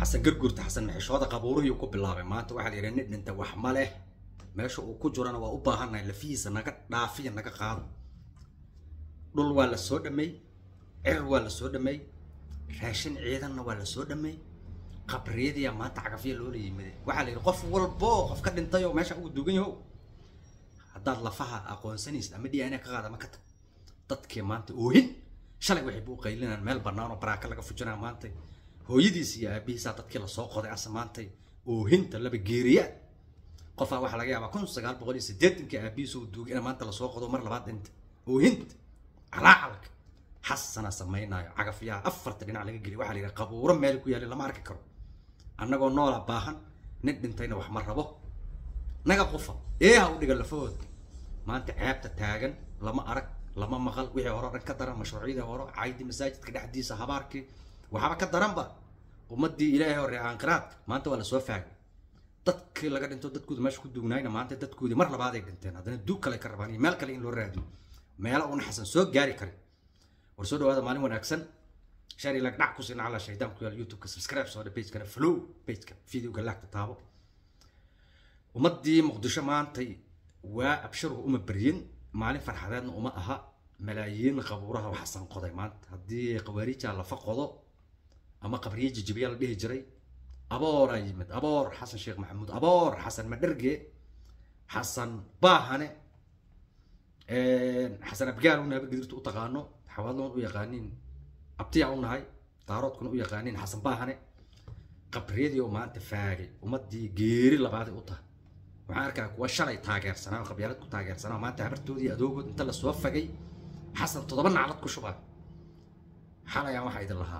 حسن قرقرت حسن حشوده قبوره يو كبلاابay maanta waxa la yiraahdaa inta wax ma leh meesha uu ku jirana waa u baahanay lafiisa naga dhaafiya naga qaado dhul waa la soo dhamay cir waa la soo dhamay raashin ciidanna waa la soo dhamay qabriyada maanta cagafiya loo leeyimid waxa la yiraahdaa qof walbo qof ka dhintay oo meesha uu dugan yahay hadaad lafaha aqoonsanaysid ama DNA ka qaada ma ka dadkii maanta oohin shalay waxay buu qaylinaan meel banaan oo baraaka laga fujinaa maanta hooyadiis iyo aabihiisa dadkii la soo qoday asmaantay oohinta laba geeriya qof waxa laga yaabaa 1980 aabihiisa uu duugay in maanta la soo qodo mar labaad inta oohinta calaalk xasana sameynaayo cagafiyaha afarta dhinac laga geliyo waxa la yiraahdaa qabuuro meel ku yaal lama arki karo annagoo noola baahan nin dhintayna wax ma rabo naga qofa ha u dhiga lafood maanta ceebta taagan lama arag lama maqal wixii hore ka daran mashruuciyada hore caaydi masaajidka dhaxdiisa habaarkii waxaba ka daranba ummadii ilaahay hore aan qiraad maanta waa la soo faagay dadkii laga dhinto dadkooda meesha ku duugnayna maanta dadkoodii mar labaad ay dhinteen hadana duug kale ka rabaan meel kale in loo raadiyo meel uu xasan soo gaari karo war soo dhawaada maalin wanaagsan shari lag dhac ku sina ala shaydaan ku yaal youtube ka subscribe soo page kana follow page ka video ka laagta taabo ummadii muqdisho maanta waa abshir uma bariyin maalin farxadeedna uma aha malaayiin qabuuraha waxa san qoday maanta hadii qawaariija la faqodo ama qabriye jijibiya la dhihi jiray aboor ayimid aboor xasan sheekh maxamuud aboor xasan madharge xasan baahane xasan abgaar una badirtu u taqaano xawaalon u yaqaanin abtiya u nahay daaroodkuna u yaqaanin xasan baahane qabriyadii oo maanta faagay ummadii geeri labaad u tahay waxaan arkaa kuwa shalay taageersanaa qabyaalad ku taageersanaa maanta habartoodii adoogood inta la soo fagay حسن تضبط نعلت كشبه حالا يا واحد الله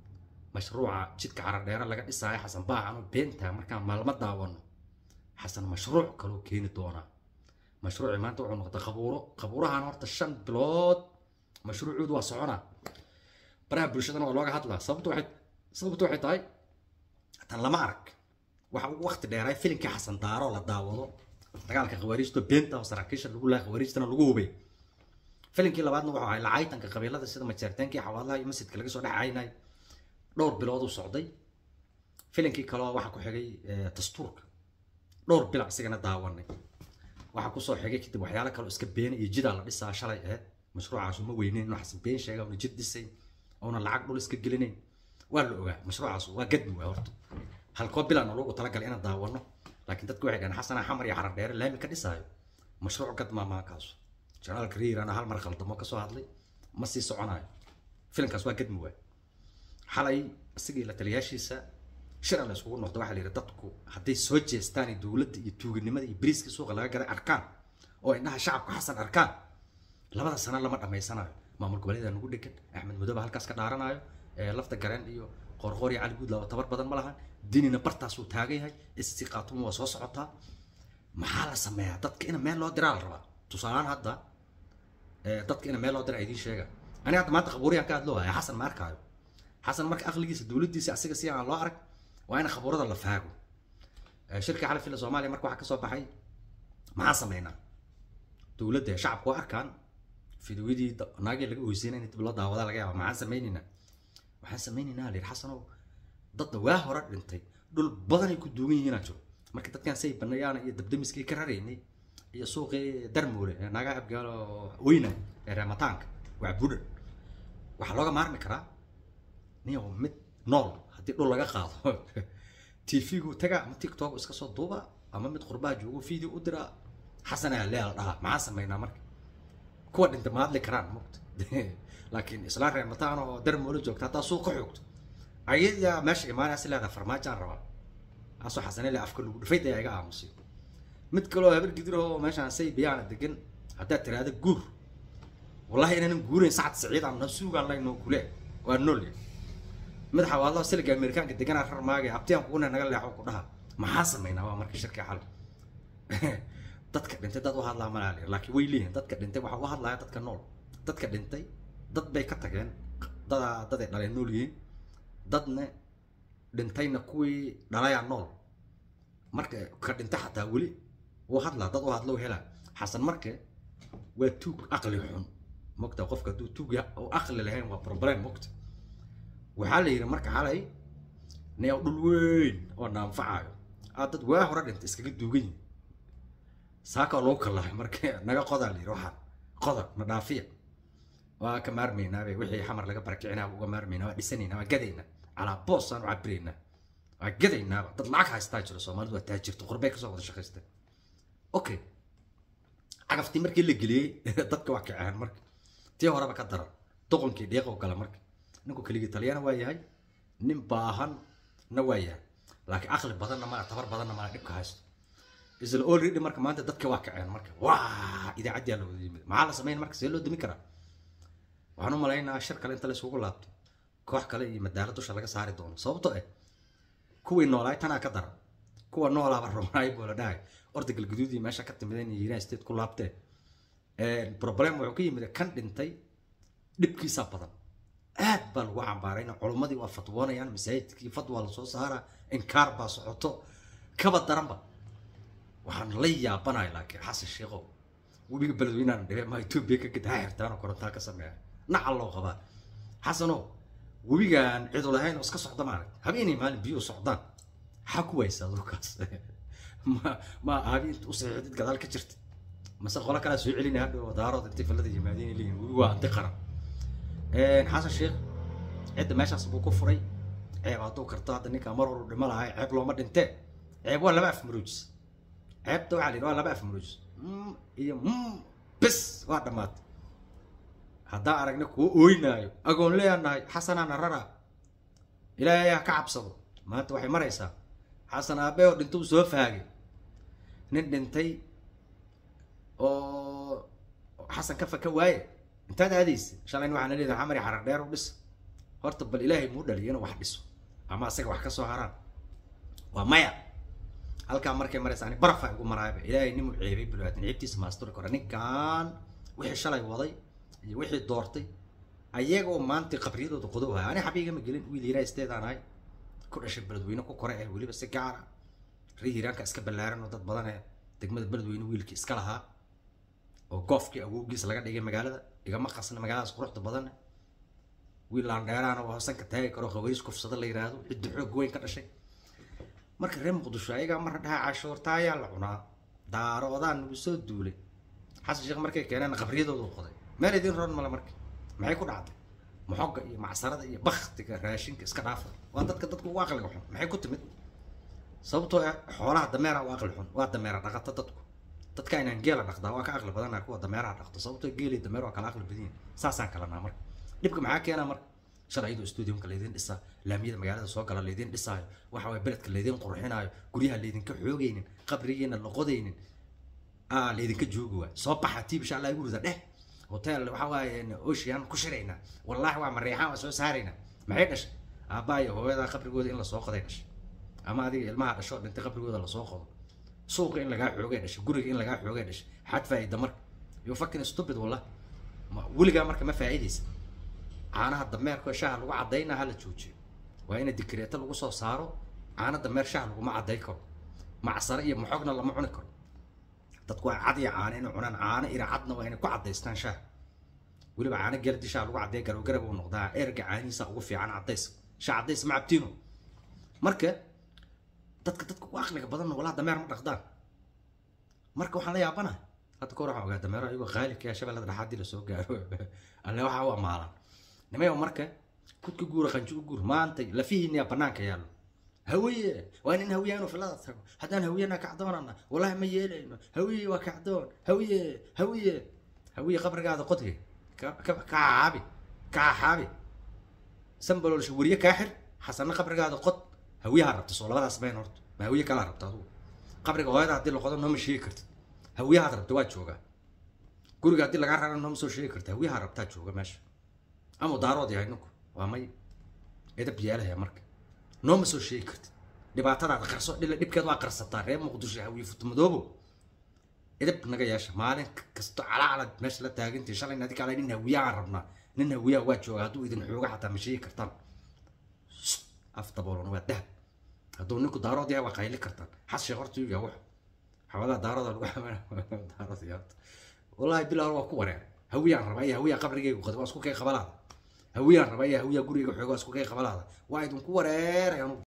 مشروع جدك عرض دير لقى إساء حسن باع عنه بنتها مركان معلومات داون حسن مشروع كلو كين دونا مشروع ما أنتوا عنو قبوره عن ورط الشن بلاد مشروع عود واسعنا برا برشتنا والله هطلع صبت واحد هاي تلا معرك وقت دير فيلم كحسن دارو ولا داوضو تقالك خواريج تو بنتها وسراكيش اللي يقول لك خواريج تنا لقوبي فيلمكii labaadna waxa ay lacaytanka qabiilada sida majarteenkii xawaalaha iyo masjidka laga soo dhacaynay dhowr bilood u socday filimkii kale waxa ku xigay dastuurka dhowr bil asigana daawanay waxa ku soo xigay kadib waxyaalo kale iska been iyo jida la dhisaa shalay mashruucaas uma weyneen inuu xasan been sheegay oo jid dhisay oo lacag dhul iska gelinayn waa la ogaa mashruucaas waa gadmi waa horta halkoo bilan loogu talagalay in daawano laakiin dadku waxay dhahan xasan xamar iyo xarar dheer laami ka dhisaayo mashruuc gadma ma kaas جنرال كرير أنا هالمرة خلطة ما كسوها لي ما سي صعناي فيلم كسوها قد موال حالي السجل لتلياشي سا شرع لسوق نقطة واحد اللي ردتكو حتى سوتش استاني دولة يتوج النمط يبريس كسوق لا جرى أركان أو إنها شعب حسن أركان لما السنة لما أما يسنة ما ملك وليد نقول لك أحمد مدبر هالكاس كدارنا لفت الجران إيو قرقوري على جود لو تبر بدن ملها ديني نبرت صوت هاجي هاي استقاطهم وصوص عطها محل سماع تذكر إن ما له درال ربع تصاران هذا dadka ina meel loo diray idin sheega ani hadda maanta qabuuriyan ka hadloo ay xasan markaayo xasan marka aqligiisa dawladdiisa asiga si aan loo arag waa in qabuurada la faago shirka xalaf fil Soomaaliya marka waxa ka soo baxay maxaa sameynaa dawladda shacabku arkaan fiidiyadii naagi laga hoysiinay inta la daawada laga yaabo maxaa sameynina waxaan sameynina leer xasanow dad waa hore dhintay dhul badan ay ku duugan yihiin ajo marka dadkan say banayaan iyo dabdamiskii ka rareynay iyo suuqii darmoole naga abgaalo weyna ramataanka waa budan waxa looga maarmi karaa niyo mid nool hadii dhul laga qaado TV-gu taga ama TikTok iska soo duuba ama mid qurbaa joogo video u dira xasana leel dhaha maxaa sameynaa marka kuwa dhinta ma hadli karaan muqt laakiin isla ramataan oo darmoole joogta taa suuqa xoogto ayada meesha imaanaysa leedahay farmaajo rabaa aso xasana la afka lagu dhifay ayaga aamusi mid kale oo habar gidiro meeshaan say biyaan degan hadaa tiraada guur wallahi inaan guurin saacad saciid aan nasuugan layno kule waa nool madaxa wallah silga Amerikaanka degan rar maagay abtiyaan ku naga leexo ku dhaha maxaa sameynaa waa markii shirka xal dadka dhintay dad waxa la malaali laakiin way leeyihiin dadka dhintay waxa waxa hadlaya dadka nool dadka dhintay dad bay ka tageen dad ay dhaleen nool yihiin dadna dhintayna kuwii dhalaya nool marka ka dhintay xataa wali واحد لا ضد واحد لو هلا حسن مركه وتوك عقل حن مقطع قفك توك او عقل لهين وبروبلم وقت وحالي مركه حالي نيا دلوين وننفعه هذا واحد رد أنت إسكت دوجين ساكا لوك الله مركي نجا قدر لي روحه قدر مدافع وكمرمينا وحي حمر لقى بركعنا ومرمينا ودسنينا وجدينا على بوصان وعبرينا وجدينا تطلعك هاستاجر الصومال وتاجر تقربك صوت الشخص ده اوكي عرفتي مركي اللي قلي dadka wax ka ahan marka tii horeba ka daran doqonkii deeqo kala marka ninku kaliya taliyana waa yahay nin baahan na waa yahay laakiin aqli badanna ma tabar badanna ma dhibka haysto isla already marka maanta dadka wax ka ahan marka waa idaacadii la wada yimid maxaa la sameeyay marka see loo dimi karaa waxaan u maleynayaa shir kale inta la isugu laabto koox kale iyo madaala dusha laga saari doono sababtoo ah kuwii noolaa tanaa ka daran kuwa noolaaba rumaay buu la dhahay orda galguduudii meesha ka timideen Hiiraan state ku laabtee problem wuxuu ka yimid kan dhintay dhibkiisa badan aad baa lagu cambaarayna culimadii waa fatwoonayaan masaajidkii fatwa la soo saaraa inkaar baa socoto kaba daranba waxaan la yaabanahay laakiin xasan sheekhow webiga beledweynaha dhibay ma Itoobiya ka gadaa xirtaan korontaa ka sameeya nacal loo qabaa xasanow webigan cid u lahayn iska socda maarag habeenii maalin biyo socdaan ha ku waysaa dhulkaas ما هذه أنت أصعد كذلك كشرت مثلا قالك أنا سوي علينا هذا ودارات أنت في الذي يمادين اللي هو انتقرا حسن الشيخ عند ماشي أصبو كفري عيب عطوه كرطات إنك مرة رملا هاي عيب لو مرة أنت عيب ولا بقى في مروج عيب تو علي ولا بقى في مروج هي بس واحد مات هذا أرجنك وينايو أقول لي أنا حسن أنا ررا إلى يا كعب صدو ما أنت واحد مرة يسا حسن أبي ودنتو سوف هاجي ندنتي أو حسن كفى كواي انت هذا حديث عشان إنه عن اللي عمري حرق دار وبس هرتب بالإلهي مودة اللي أنا واحد بس أما أسيق واحد كسو هران ومايا هل كان مركي مريس يعني برفع يقول مرايب إلهي نمو عيبي بالوقت نعيبتي سما ستوري كوراني كان وحي شلي وضي وحي دورتي أيقو ما أنت قبريدو تقضوها أنا حبيقي مقلين ويلي لا استيد أنا هاي كل شيء بلدوينه كوكورة ولي بس كعرة ريهيران كأسك بلارن وضد بدنه دقمة بلدوينه ويلك إسكالها أو قفكي أو جيس لقى دقيقة مقالة إذا ما قصنا مقالة سقرت بدنه ويلان دارانه وحسن كتاعي كرو خويس كف صدر اللي يرادو الدحوق وين كذا شيء مرك ريم قدوش أيها مرة ده عشور تايا لعنا دار وضان بسود دولي حس شيخ مرك كأنا أنا خبريده وضوقه ما ردين رون ملا مرك ما يكون عادي محقق مع سرد بخت كراشين كسكرافة وأنت كتبت واقع لحون ما كنت مت صوته حوالها دميرة واقع لحون ودميرة نقطة تدك تتكاين انجيلا نقطة واقع أغلب بدنا أكو دميرة نقطة صوته جيلي دميرة واقع أغلب بدين ساسا كلامنا مرك نبقى معاك أنا مرك شرعيدو استوديوم كالليدين إسا لامية مجالات السوق كالليدين إسا وحوي بلد كالليدين قرحنا قريها الليدين كحوجين قبريين اللقودين ليدين كجوجوا صباح تيب شاء الله يقولوا ذا هوتيل وحوي أوشيان كشرينا والله وعم الريحان وسوي سهرينا ما هيكش أباي هو هذا قبر جود إلا سوق ذيكش أما هذه الماء الشوط أنت قبر جود إلا سوق سوق إن لقاه حوجينش جوري إن لقاه حوجينش حد فايدة مرك يفكر استوبد والله ولقى مرك ما فايديس أنا هالدمير كل شهر لو عدينا هالتشوتشي وين الدكريات اللي وصل صاروا أنا الدمير شهر وما عديكم مع صرية محقنا الله معنكم تتقوى عادي عانين عنان عانى إلى عدنا وين كو عديستان شهر ولي بعانى جلدي شهر لو عدي قالوا قربوا النقطة إرجع عاني سأوفي عن عديس شهر عديس مع بتينو مركه تتقوى أخلق بدن ولا دمير مرة خدان مركه وحنا يابنا هتكون راح وقاعد دمير أيوة غالك يا شباب هذا حد لسوق اللي هو حوا مالا نما يوم مركه كنت كجورة خنجو جور ما أنت لا فيه إني أبناك يالو هوية وين هوية أنا في اللحظة هذا هوية أنا كعدون أنا والله ما يلين هوية وكعدون هوية قبر قاعد قطعي كعابي كعابي سنبلو الشورية كاحر حسنا قبر قاعد قط هوية هربت صولا هذا سبين هرت ما هوية كلا هربت هذا قبر قاعد عدي له قدر نوم شيكرت هوية هربت واجد شوقة قول قاعد لك عارف نوم سو شيكرت هوية هربت شوقة ماشي أما دارود يعني نكو وامي إذا بياله يا مرك نوم سو شيكرت dhibaatada qarso dhibkeed waa qarsataa reer muqdisho hawiye futmadoobo idab naga yeesha maalin kasto calaacalad meesha la taagantii shalay nadii kale nin hawiyaan rabnaa nin hawiyaa waa jooga hadduu idin xooga xataa ma sheegi kartaan afta boolon waa dahab hadduu ninku daarood yahay waa qayli kartaan xas sheekh horta yaa wax xawada daaroda lagu xamaa daarood yaa wallahi bilaa waa ku wareer hawiyaan rabaa hawiyaa qabrigeyga qad waa isku kay qabalaada hawiyaan rabaa hawiyaa gurigeyga xooga isku kay qabalaada waa idin ku wareer